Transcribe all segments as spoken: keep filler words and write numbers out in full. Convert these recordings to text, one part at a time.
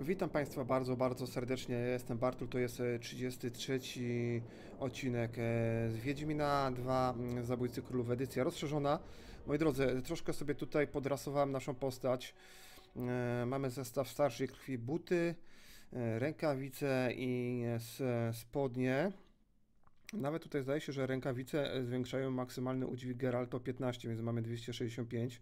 Witam Państwa bardzo, bardzo serdecznie. Ja jestem Bartul, to jest trzydziesty trzeci odcinek z Wiedźmina dwa Zabójcy Królów, edycja rozszerzona. Moi drodzy, troszkę sobie tutaj podrasowałem naszą postać. Mamy zestaw starszej krwi, buty, rękawice i spodnie. Nawet tutaj zdaje się, że rękawice zwiększają maksymalny udźwig Geralt o piętnaście, więc mamy dwieście sześćdziesiąt pięć.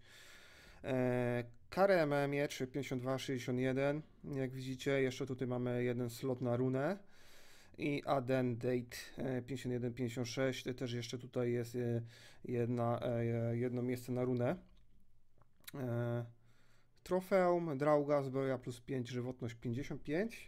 Karę miecz pięćdziesiąt dwa sześćdziesiąt jeden. Jak widzicie, jeszcze tutaj mamy jeden slot na runę. I Aden Date pięćdziesiąt jeden pięćdziesiąt sześć. Też jeszcze tutaj jest jedna, jedno miejsce na runę. Trofeum, Drauga, zbroja plus pięć, żywotność pięćdziesiąt pięć.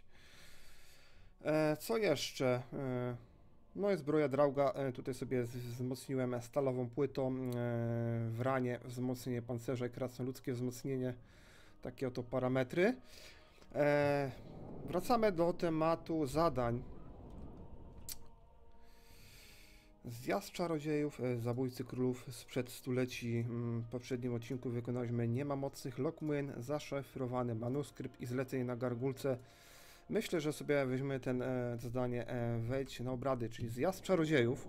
Co jeszcze? No i zbroja Drauga, tutaj sobie wzmocniłem stalową płytą w ranie, wzmocnienie pancerza i krasnoludzkie wzmocnienie, takie oto parametry. Wracamy do tematu zadań. Zjazd czarodziejów, zabójcy królów sprzed stuleci. W poprzednim odcinku wykonaliśmy nie ma mocnych Lockmuin, zaszyfrowany manuskrypt i zlecenie na gargulce. Myślę, że sobie weźmiemy ten e, zadanie e, wejdź na obrady, czyli zjazd czarodziejów.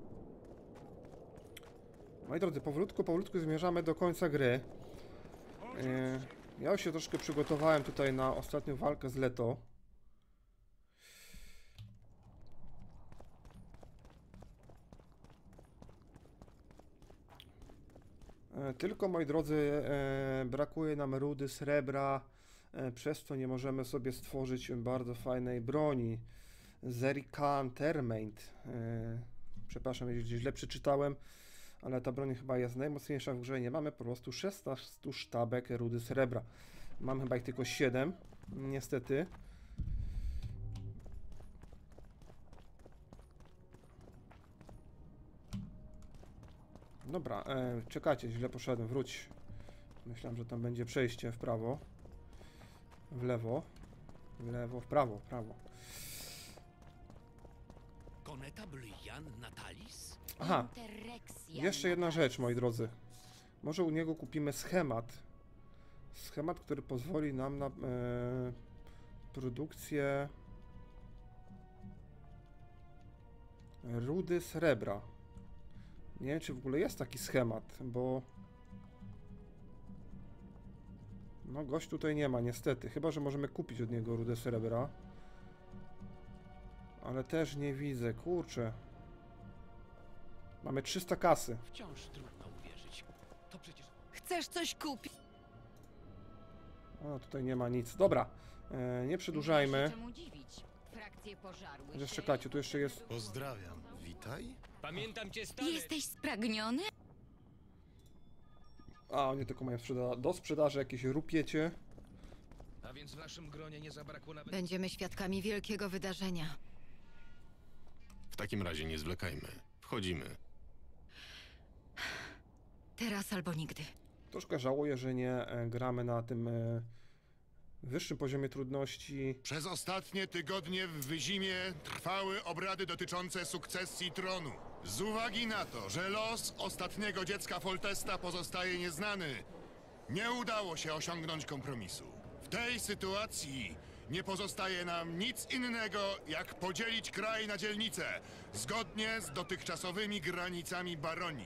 Moi drodzy, powolutku, powolutku zmierzamy do końca gry. E, ja się troszkę przygotowałem tutaj na ostatnią walkę z Leto. E, tylko, moi drodzy, e, brakuje nam rudy, srebra. Przez to nie możemy sobie stworzyć bardzo fajnej broni. Zerikan Termaint. Przepraszam, jeśli źle przeczytałem, ale ta broń chyba jest najmocniejsza w grze. Nie mamy po prostu szesnaście sztabek rudy srebra. Mam chyba ich tylko siedem, niestety. Dobra, e, czekajcie, źle poszedłem, wróć. Myślałem, że tam będzie przejście w prawo. W lewo, w lewo, w prawo, w prawo. Aha, jeszcze jedna rzecz, moi drodzy. Może u niego kupimy schemat. Schemat, który pozwoli nam na e, produkcję rudy srebra. Nie wiem, czy w ogóle jest taki schemat, bo... No, gość tutaj nie ma, niestety. Chyba że możemy kupić od niego rudę srebra. Ale też nie widzę, kurczę. Mamy trzysta kasy. Wciąż trudno uwierzyć. To przecież... Chcesz coś kupić? O, tutaj nie ma nic. Dobra, e, nie przedłużajmy. Czemu dziwić? Frakcje pożarły Chociaż się. czekajcie, tu jeszcze jest... Pozdrawiam, witaj. Pamiętam cię, stary. Jesteś spragniony? A, oni tylko mają sprzeda do sprzedaży jakieś rupiecie. A więc w naszym gronie nie zabrakło nawet... Będziemy świadkami wielkiego wydarzenia. W takim razie nie zwlekajmy. Wchodzimy. Teraz albo nigdy. Troszkę żałuję, że nie e, gramy na tym e, wyższym poziomie trudności. Przez ostatnie tygodnie w Wyzimie trwały obrady dotyczące sukcesji tronu. Z uwagi na to, że los ostatniego dziecka Foltesta pozostaje nieznany, nie udało się osiągnąć kompromisu. W tej sytuacji nie pozostaje nam nic innego, jak podzielić kraj na dzielnice, zgodnie z dotychczasowymi granicami baronii.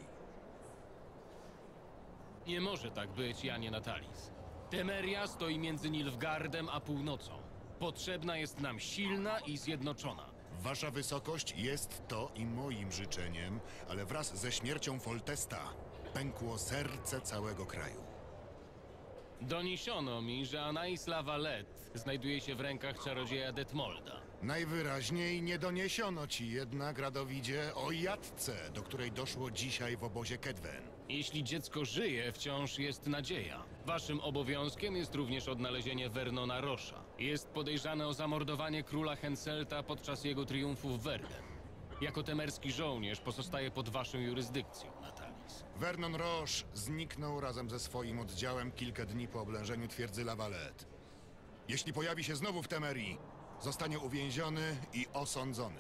Nie może tak być, Janie Natalis. Temeria stoi między Nilfgaardem a północą. Potrzebna jest nam silna i zjednoczona. Wasza wysokość, jest to i moim życzeniem, ale wraz ze śmiercią Foltesta pękło serce całego kraju. Doniesiono mi, że Anais Lavalette znajduje się w rękach czarodzieja Detmolda. Najwyraźniej nie doniesiono ci jednak, Radowidzie, o jatce, do której doszło dzisiaj w obozie Kedwen. Jeśli dziecko żyje, wciąż jest nadzieja. Waszym obowiązkiem jest również odnalezienie Vernona Rosza. Jest podejrzany o zamordowanie króla Henselta podczas jego triumfu w Verden. Jako temerski żołnierz pozostaje pod waszą jurysdykcją, Natalis. Vernon Roche zniknął razem ze swoim oddziałem kilka dni po oblężeniu twierdzy La Valette. Jeśli pojawi się znowu w Temerii, zostanie uwięziony i osądzony.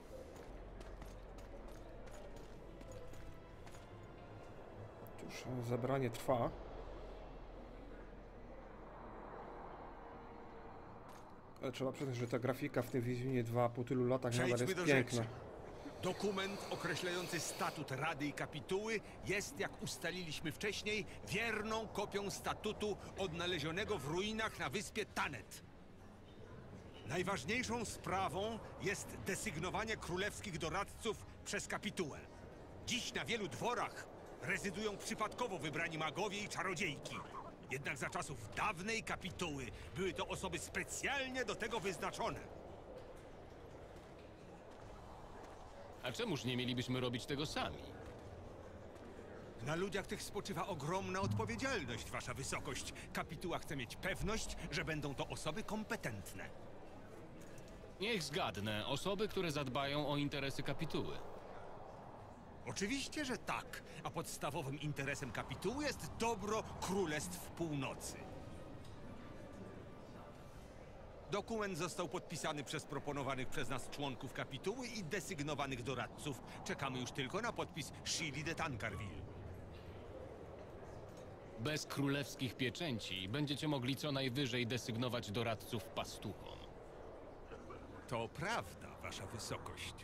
Cóż, zabranie trwa. Ale trzeba przyznać, że ta grafika w tym Wiedźminie dwa po tylu latach nadal Przejdźmy jest do piękna. rzeczy. Dokument określający statut Rady i Kapituły jest, jak ustaliliśmy wcześniej, wierną kopią statutu odnalezionego w ruinach na wyspie Tanet. Najważniejszą sprawą jest desygnowanie królewskich doradców przez kapitułę. Dziś na wielu dworach rezydują przypadkowo wybrani magowie i czarodziejki. Jednak za czasów dawnej kapituły były to osoby specjalnie do tego wyznaczone. A czemuż nie mielibyśmy robić tego sami? Na ludziach tych spoczywa ogromna odpowiedzialność, wasza wysokość. Kapituła chce mieć pewność, że będą to osoby kompetentne. Niech zgadnę, osoby, które zadbają o interesy kapituły. Oczywiście, że tak, a podstawowym interesem kapituły jest dobro Królestw Północy. Dokument został podpisany przez proponowanych przez nas członków kapituły i desygnowanych doradców. Czekamy już tylko na podpis Shili de Tancarville. Bez królewskich pieczęci będziecie mogli co najwyżej desygnować doradców pastuchom. To prawda, wasza wysokość.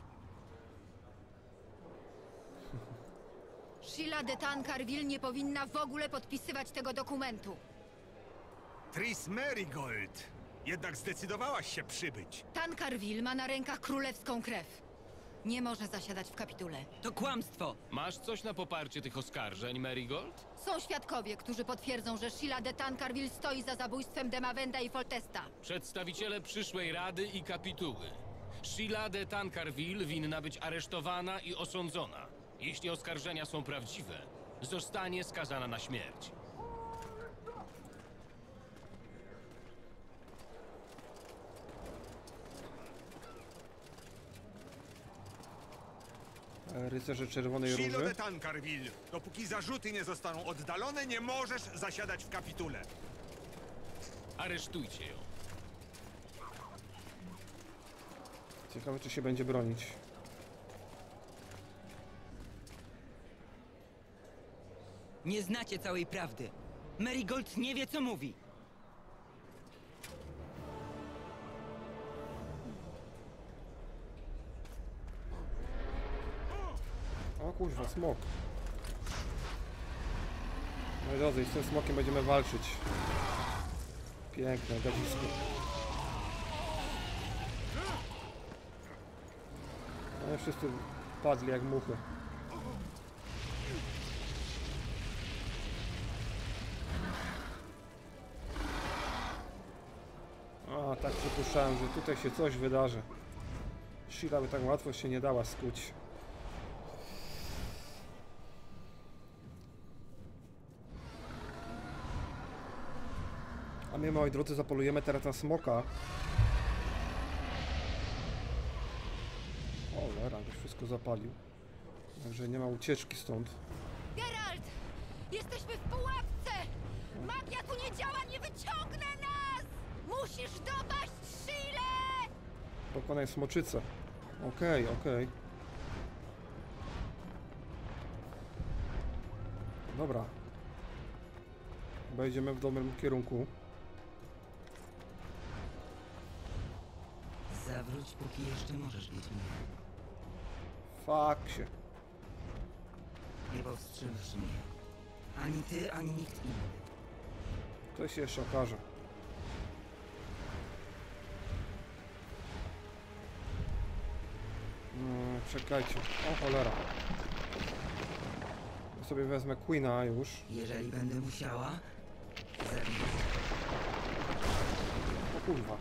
Sheila de Tancarville nie powinna w ogóle podpisywać tego dokumentu. Tris Merigold, jednak zdecydowałaś się przybyć. Tancarville ma na rękach królewską krew. Nie może zasiadać w kapitule. To kłamstwo! Masz coś na poparcie tych oskarżeń, Marigold? Są świadkowie, którzy potwierdzą, że Sheila de Tancarville stoi za zabójstwem Demawenda i Foltesta. Przedstawiciele przyszłej Rady i Kapituły. Sheila de Tancarville winna być aresztowana i osądzona. Jeśli oskarżenia są prawdziwe, zostanie skazana na śmierć. Rycerze Czerwonej Shilo Róży. de Tancarville, dopóki zarzuty nie zostaną oddalone, nie możesz zasiadać w kapitule. Aresztujcie ją. Ciekawe, czy się będzie bronić. Nie znacie całej prawdy. Marigold nie wie, co mówi. O kurwa, smok. Moi drodzy, i z tym smokiem będziemy walczyć. Piękne, gadzisko. No i wszyscy padli jak muchy. A, tak przypuszczałem, że tutaj się coś wydarzy. Sheila by tak łatwo się nie dała skuć. A my, moi drodzy, zapolujemy teraz na smoka. O, Lera, już wszystko zapalił. Także nie ma ucieczki stąd. Geralt! Jesteśmy w pułapce! Magia tu nie działa, nie wyciągnę nas! Musisz dopaść Sheilę! Pokonaj smoczycę. Okej, okay, okej. Okay. Dobra. Chyba idziemy w dobrym kierunku. Zawróć, póki jeszcze możesz, Wiedźminie. Fuck się. Nie powstrzymasz mnie. Ani ty, ani nikt inny. To się jeszcze okaże. No, czekajcie. O cholera. Ja sobie wezmę Queena już. Jeżeli będę musiała, zabiję. O kurwa.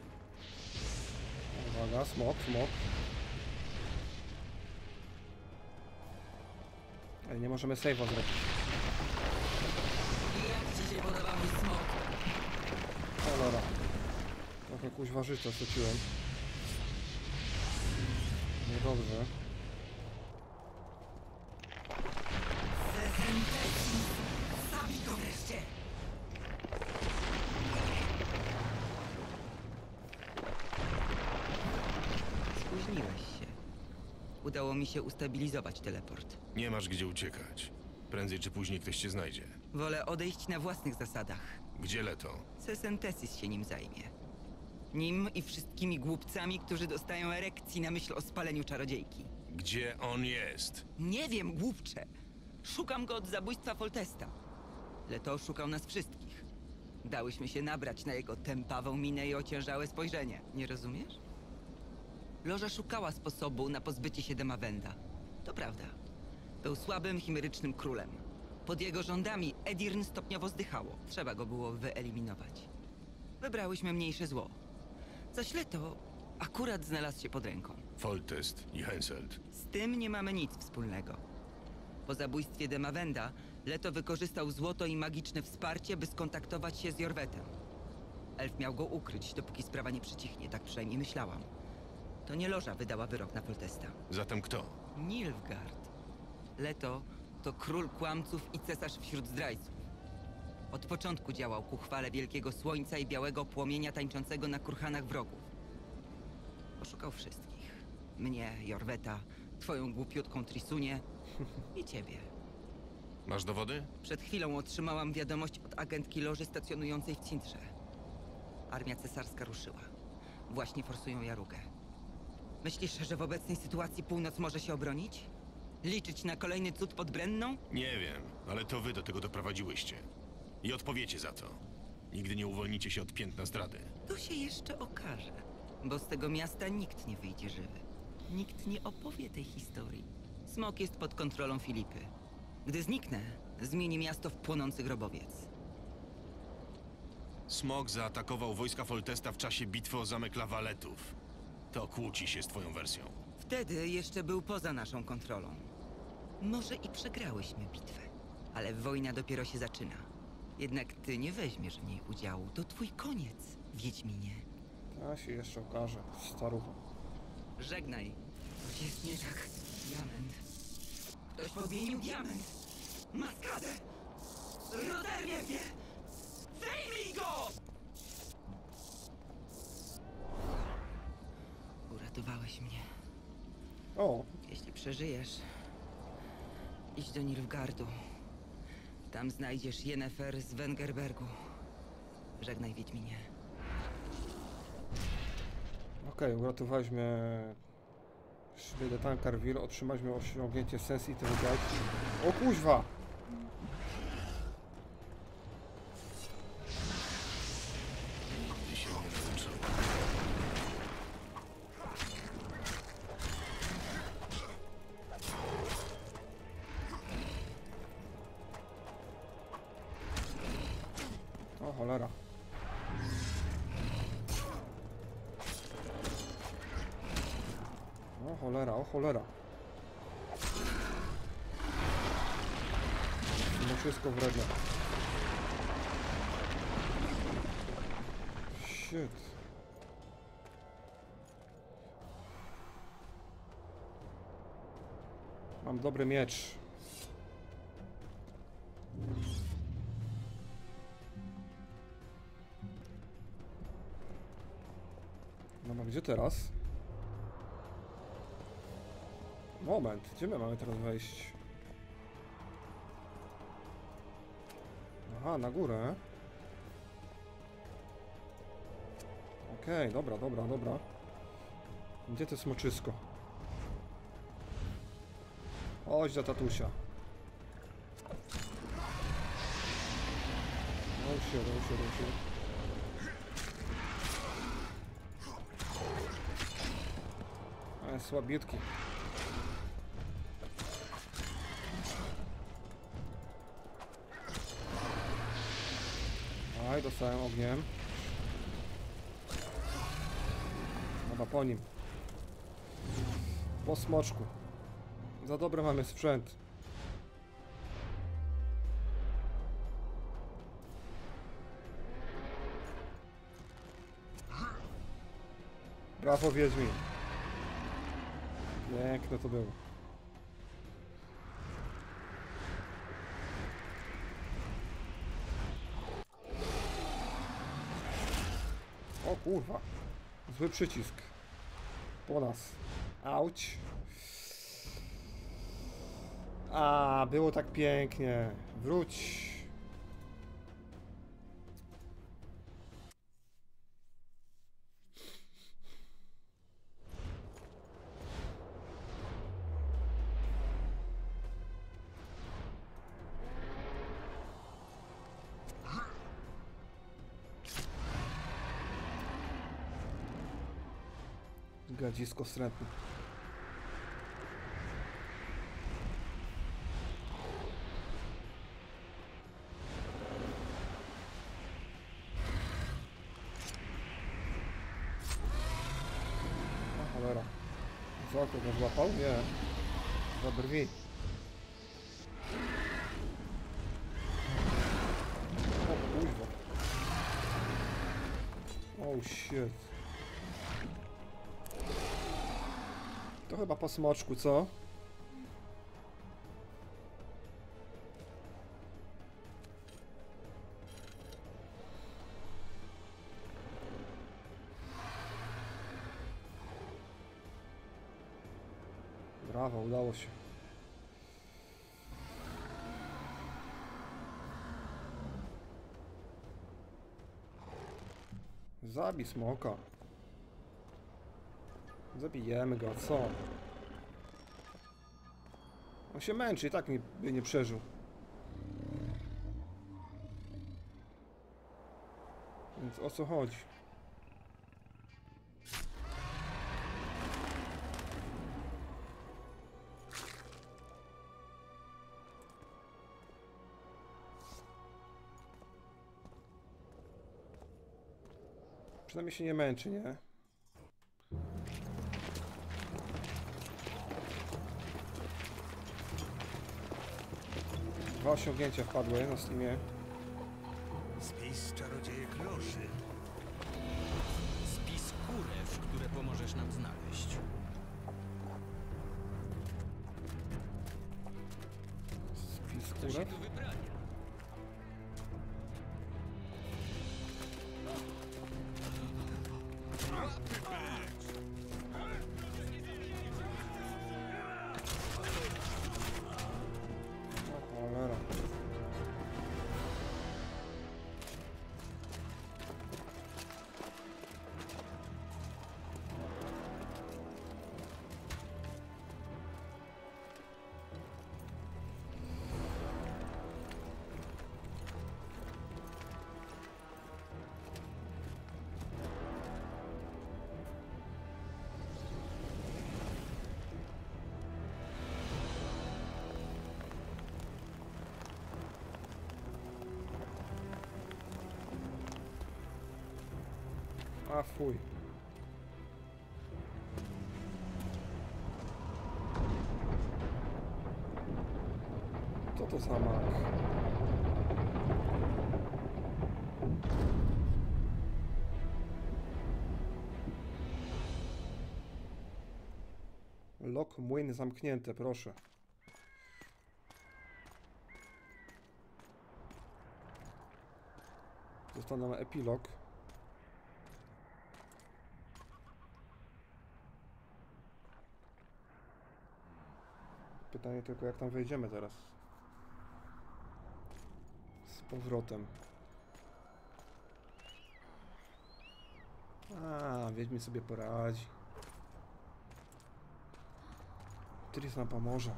Uwaga, smok, smok. Ale nie możemy save'a zrobić. Jak ci się podoba mój smok? Cholera. Trochę kuźwa życia straciłem. Niedobrze. Sesenteci! Zabij go wreszcie! Spóźniłeś się. Udało mi się ustabilizować teleport. Nie masz gdzie uciekać. Prędzej czy później ktoś cię znajdzie. Wolę odejść na własnych zasadach. Gdzie Leto? Sesentesis się nim zajmie. Nim i wszystkimi głupcami, którzy dostają erekcji na myśl o spaleniu czarodziejki. Gdzie on jest? Nie wiem, głupcze. Szukam go od zabójstwa Foltesta. Leto oszukał nas wszystkich. Dałyśmy się nabrać na jego tępawą minę i ociężałe spojrzenie. Nie rozumiesz? Loża szukała sposobu na pozbycie się Demawenda. To prawda. Był słabym, chimerycznym królem. Pod jego rządami Edirn stopniowo zdychało. Trzeba go było wyeliminować. Wybrałyśmy mniejsze zło. Zaś Leto akurat znalazł się pod ręką. Foltest i Henselt. Z tym nie mamy nic wspólnego. Po zabójstwie Demawenda, Leto wykorzystał złoto i magiczne wsparcie, by skontaktować się z Jorwetem. Elf miał go ukryć, dopóki sprawa nie przycichnie, tak przynajmniej myślałam. To nie Loża wydała wyrok na Foltesta. Zatem kto? Nilfgaard. Leto to król kłamców i cesarz wśród zdrajców. Od początku działał ku chwale wielkiego słońca i białego płomienia tańczącego na kurhanach wrogów. Oszukał wszystkich. Mnie, Jorweta, twoją głupiutką Trisunię i ciebie. Masz dowody? Przed chwilą otrzymałam wiadomość od agentki Loży stacjonującej w Cintrze. Armia cesarska ruszyła. Właśnie forsują Jarugę. Myślisz, że w obecnej sytuacji północ może się obronić? Liczyć na kolejny cud pod Brenną? Nie wiem, ale to wy do tego doprowadziłyście. I odpowiecie za to. Nigdy nie uwolnicie się od piętna zdrady. To się jeszcze okaże. Bo z tego miasta nikt nie wyjdzie żywy. Nikt nie opowie tej historii. Smok jest pod kontrolą Filipy. Gdy zniknę, zmieni miasto w płonący grobowiec. Smok zaatakował wojska Foltesta w czasie bitwy o zamek Lawaletów. To kłóci się z twoją wersją. Wtedy jeszcze był poza naszą kontrolą. Może i przegrałyśmy bitwę, ale wojna dopiero się zaczyna. Jednak ty nie weźmiesz w niej udziału. To twój koniec, Wiedźminie. A się jeszcze okaże, starucho. Żegnaj. Coś jest nie tak. Diament. Ktoś podmienił diament. Maskadę! Rozerwie mnie! Zdejmij go! Uratowałeś mnie. O, Jeśli przeżyjesz, idź do Nilfgaardu. Tam znajdziesz Yennefer z Wengerbergu. Żegnaj, Wiedźminie. okej, uratowaliśmy Szwydę Tancarville, otrzymaliśmy osiągnięcie Sensitive Guide. O kuźwa! Nigdy się nie nauczył. O cholera. O cholera, o cholera. No wszystko wredne. Shit. Mam dobry miecz. No, a gdzie teraz? Moment, gdzie my mamy teraz wejść? Aha, na górę. Okej, okay, dobra, dobra, dobra. Gdzie to smoczysko? Chodź do tatusia. Ruszy, ruszy, ruszy. Ale słabiutki. Aj, dostałem ogniem. Dobra, po nim. Po smoczku. Za dobry mamy sprzęt. Brawo, Wiedźmin. Piękne to było. O kurwa. Zły przycisk. Po nas. Auć. A, było tak pięknie. Wróć. Gadzisko wstrętne. O cholera. Co, kogo złapał? Nie. Za brwi. O kuźwa. Oh shit. To chyba po smoczku, co? Brawo, udało się. Zabij smoka. Zabijemy go, co? On się męczy i tak nie, by nie przeżył. Więc o co chodzi? Przynajmniej się nie męczy, nie? Dwa osiągnięcia wpadły na Steamie. Spis czarodziejek loży. Spis kurew, które pomożesz nam znaleźć. Spis Co się kurew? tu wybrania? O cholera. A fuj. Co to za mak? Lok młyn zamknięte, proszę. Został nam epilog. Pytanie tylko, jak tam wejdziemy teraz. Z powrotem. A, Wiedźmin sobie poradzi. Tris nam pomoże.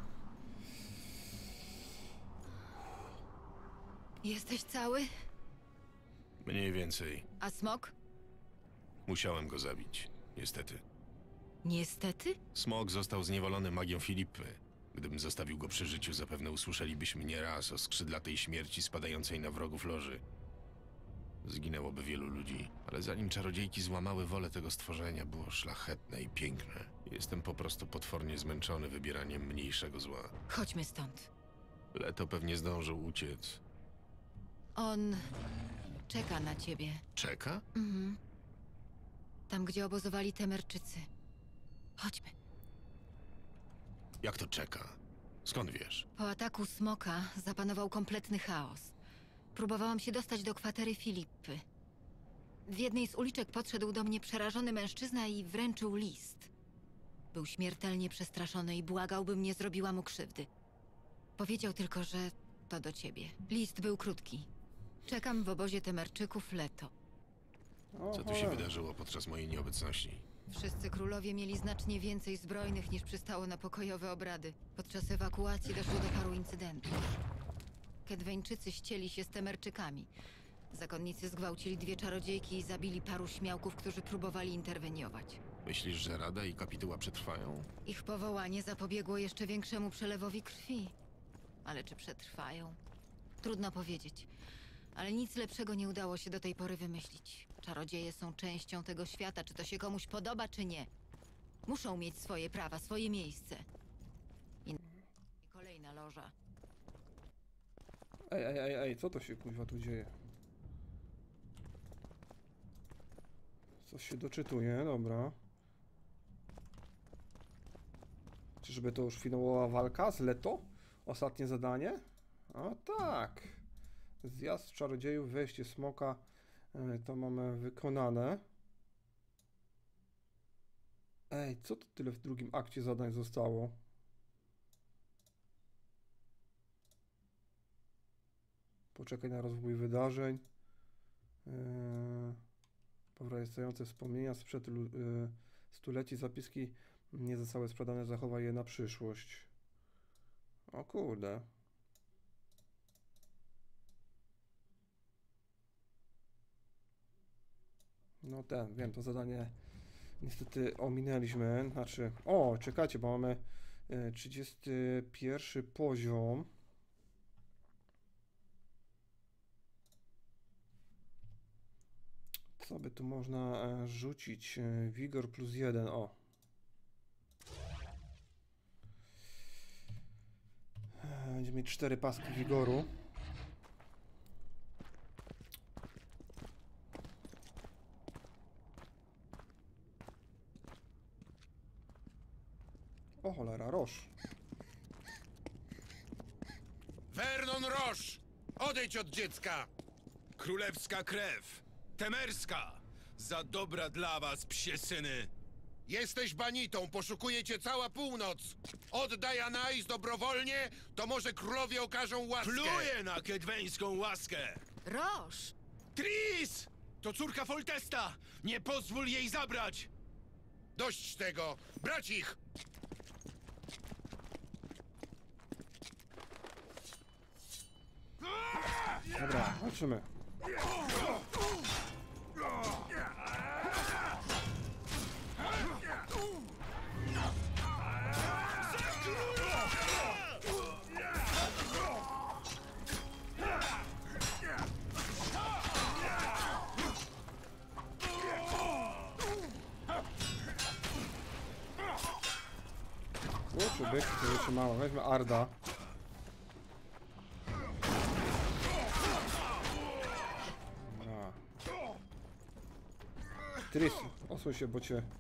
Jesteś cały? Mniej więcej. A smok? Musiałem go zabić. Niestety. Niestety? Smok został zniewolony magią Filipy. Gdybym zostawił go przy życiu, zapewne usłyszelibyśmy nieraz o skrzydlatej śmierci spadającej na wrogów loży. Zginęłoby wielu ludzi, ale zanim czarodziejki złamały wolę tego stworzenia, było szlachetne i piękne. Jestem po prostu potwornie zmęczony wybieraniem mniejszego zła. Chodźmy stąd. Leto pewnie zdążył uciec. On czeka na ciebie. Czeka? Mhm. Tam, gdzie obozowali Temerczycy. Chodźmy. Jak to czeka? Skąd wiesz? Po ataku smoka zapanował kompletny chaos. Próbowałam się dostać do kwatery Filipy. W jednej z uliczek podszedł do mnie przerażony mężczyzna i wręczył list. Był śmiertelnie przestraszony i błagał, bym nie zrobiła mu krzywdy. Powiedział tylko, że to do ciebie. List był krótki. Czekam w obozie Temerczyków Leto. O, Co tu się wydarzyło podczas mojej nieobecności? Wszyscy królowie mieli znacznie więcej zbrojnych niż przystało na pokojowe obrady. Podczas ewakuacji doszło do paru incydentów. Kedweńczycy ścieli się z Temerczykami. Zakonnicy zgwałcili dwie czarodziejki i zabili paru śmiałków, którzy próbowali interweniować. Myślisz, że Rada i Kapituła przetrwają? Ich powołanie zapobiegło jeszcze większemu przelewowi krwi. Ale czy przetrwają? Trudno powiedzieć. Ale nic lepszego nie udało się do tej pory wymyślić. Czarodzieje są częścią tego świata, czy to się komuś podoba, czy nie. Muszą mieć swoje prawa, swoje miejsce. I kolejna loża. Ej, ej, ej, ej, co to się kuźwa tu dzieje? Coś się doczytuje, dobra. Czyżby to już finałowa walka z Leto? Ostatnie zadanie? A tak. Zjazd czarodziejów, wejście smoka. e, To mamy wykonane. Ej, co to tyle w drugim akcie zadań zostało? Poczekaj na rozwój wydarzeń. Yy, powracające wspomnienia sprzed lu- yy, stuleci, zapiski nie zostały sprzedane, zachowaj je na przyszłość. O kurde. No ten, wiem, to zadanie niestety ominęliśmy. Znaczy, o, czekajcie, bo mamy yy, trzydziesty pierwszy poziom. Co by tu można e, rzucić? E, Wigor plus jeden, o. E, Będziemy mieć cztery paski wigoru. O cholera, Roż. Vernon Roche! Odejdź od dziecka! Królewska krew! Temerska! Za dobra dla was, psie syny! Jesteś banitą, poszukuje cię cała północ! Oddaj Anais dobrowolnie, to może królowie okażą łaskę! Pluję na kedweńską łaskę! Roż! Tris! To córka Foltesta! Nie pozwól jej zabrać! Dość tego! Brać ich! Dobra, walczymy. Kurczę, byk, to jeszcze mało. Weźmy Arda. Dobra. Tris, osuń się, bo cię...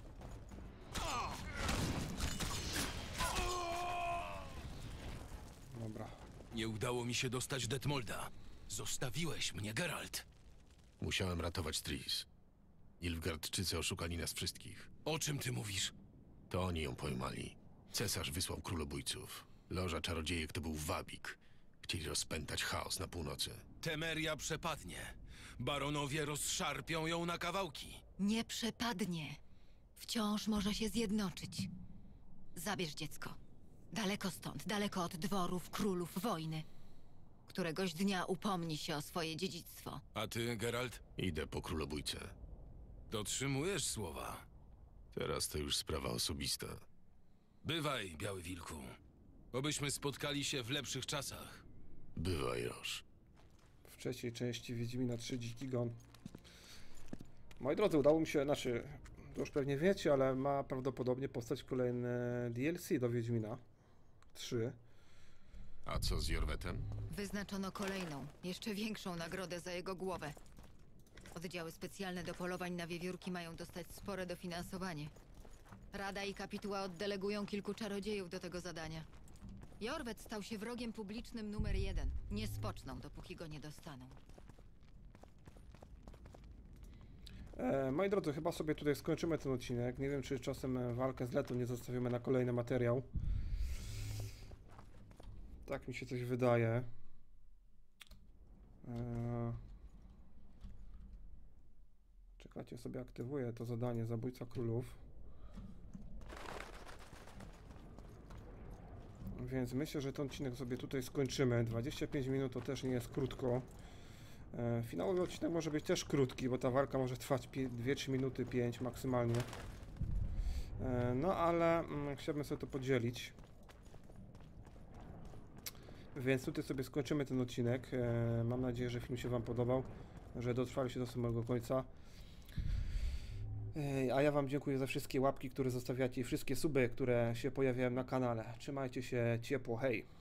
Dobra. Nie udało mi się dostać Detmolda. Zostawiłeś mnie, Geralt. Musiałem ratować Tris. Nilfgaardczycy oszukali nas wszystkich. O czym ty mówisz? To oni ją pojmali. Cesarz wysłał królobójców. Loża czarodziejek to był wabik. Chcieli rozpętać chaos na północy. Temeria przepadnie. Baronowie rozszarpią ją na kawałki. Nie przepadnie. Wciąż może się zjednoczyć. Zabierz dziecko. Daleko stąd, daleko od dworów, królów, wojny. Któregoś dnia upomni się o swoje dziedzictwo. A ty, Geralt? Idę po królobójcę. Dotrzymujesz słowa. Teraz to już sprawa osobista. Bywaj, Biały Wilku. Obyśmy spotkali się w lepszych czasach. Bywaj, Roż. W trzeciej części Wiedźmina trzy Dziki Gon. Moi drodzy, udało mi się, znaczy, to już pewnie wiecie, ale ma prawdopodobnie powstać kolejne D L C do Wiedźmina trzy. A co z Jorwetem? Wyznaczono kolejną, jeszcze większą nagrodę za jego głowę. Oddziały specjalne do polowań na wiewiórki mają dostać spore dofinansowanie. Rada i Kapituła oddelegują kilku czarodziejów do tego zadania. Jorwet stał się wrogiem publicznym numer jeden. Nie spoczną, dopóki go nie dostaną. E, moi drodzy, chyba sobie tutaj skończymy ten odcinek. Nie wiem, czy czasem walkę z Letą nie zostawimy na kolejny materiał. Tak mi się coś wydaje. E... Czekajcie, sobie aktywuję to zadanie Zabójca Królów. Więc myślę, że ten odcinek sobie tutaj skończymy. dwadzieścia pięć minut to też nie jest krótko. E, finałowy odcinek może być też krótki, bo ta walka może trwać dwie trzy minuty, pięć maksymalnie. E, no ale mm, chciałbym sobie to podzielić. Więc tutaj sobie skończymy ten odcinek. E, mam nadzieję, że film się wam podobał, że dotrwaliście do samego końca. E, a ja wam dziękuję za wszystkie łapki, które zostawiacie i wszystkie suby, które się pojawiają na kanale. Trzymajcie się ciepło, hej!